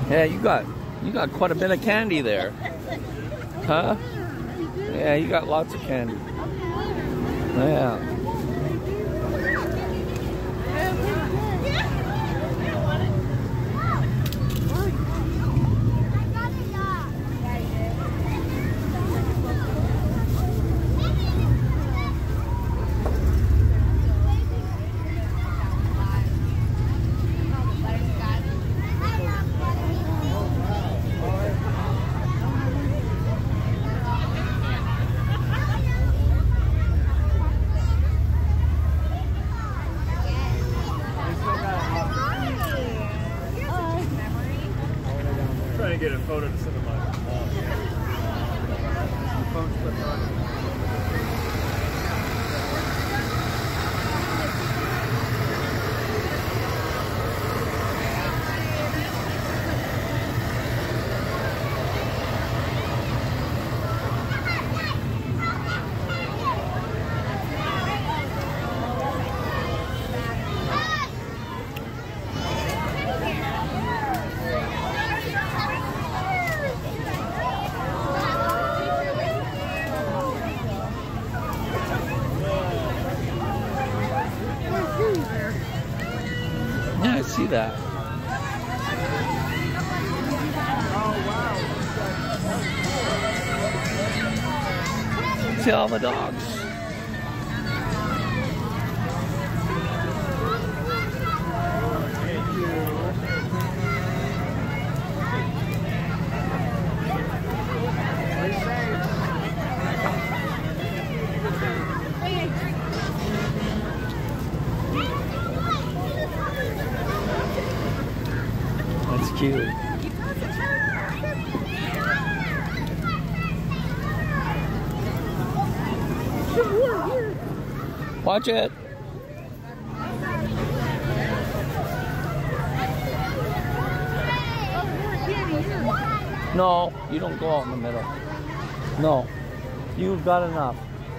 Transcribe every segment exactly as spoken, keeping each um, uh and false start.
Yeah, you got you got quite a bit of candy there. Huh? Yeah, you got lots of candy. Yeah. Trying to get a photo to send to my mom. Phone's put on. Yeah, I see that. See all the dogs. That's cute. Watch it. No, you don't go out in the middle. No, you've got enough.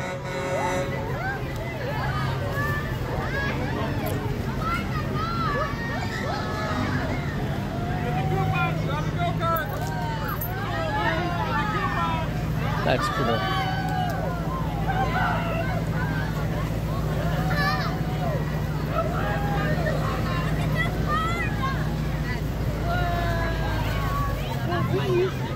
That's cool. Please.